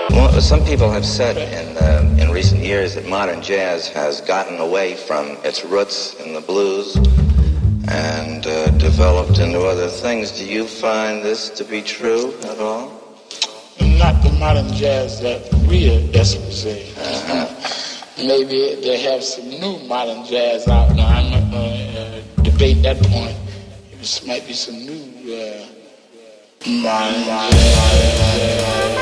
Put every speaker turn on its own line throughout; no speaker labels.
Well, some people have said in recent years that modern jazz has gotten away from its roots in the blues and developed into other things. Do you find this to be true at all?
Not the modern jazz that we associate. Maybe they have some new modern jazz out now. I'm not going to debate that point. This might be some new modern jazz.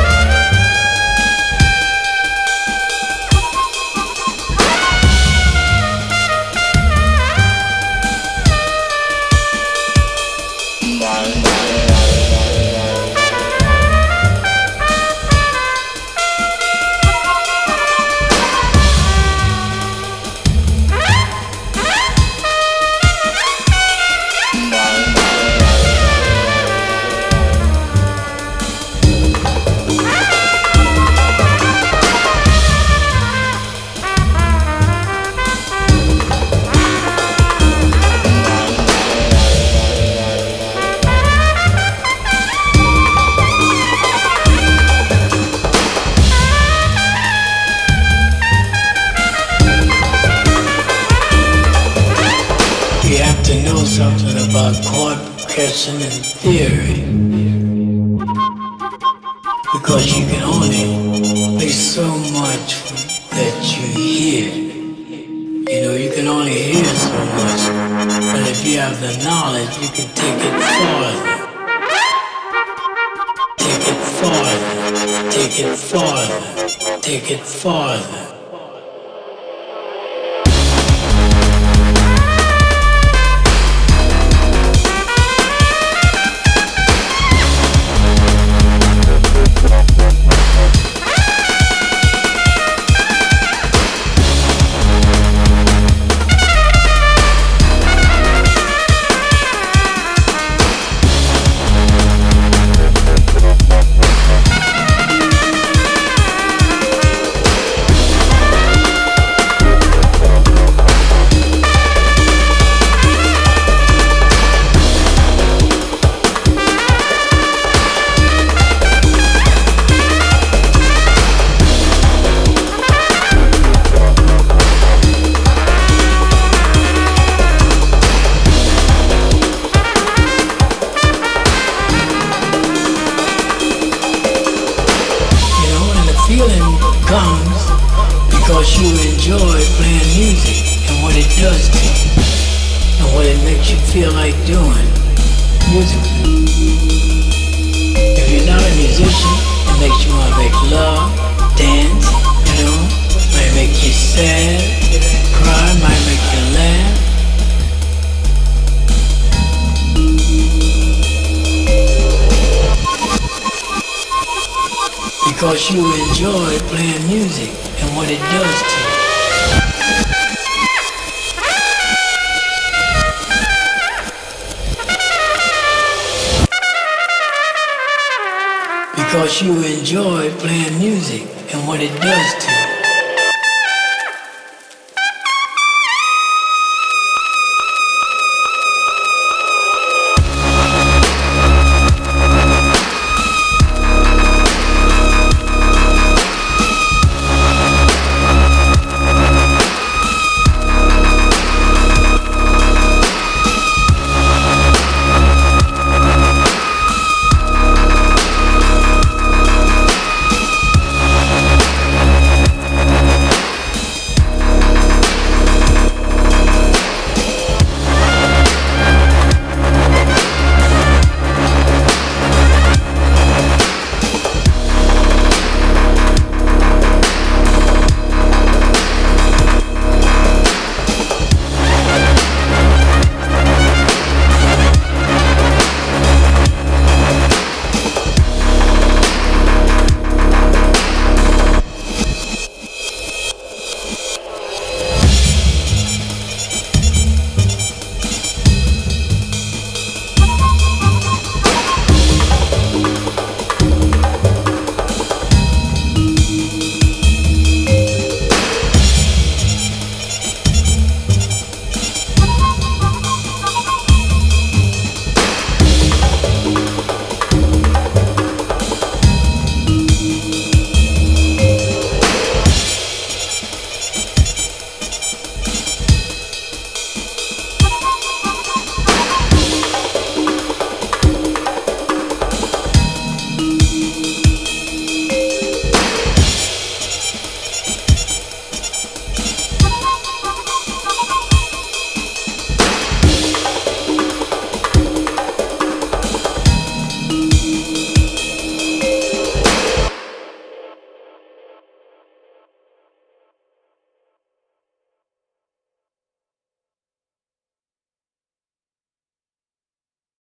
Something about chord progression and theory, because you can only play so much that you hear. You know, you can only hear so much, but if you have the knowledge, you can take it farther. Take it farther. Take it farther. Take it farther. Comes because you enjoy playing music and what it does to you and what it makes you feel like doing musically. If you're not a musician, it makes you want to make love, dance, you know, might make you sad, cry, might make you laugh. Because you enjoy playing music and what it does to you. Because you enjoy playing music and what it does to you.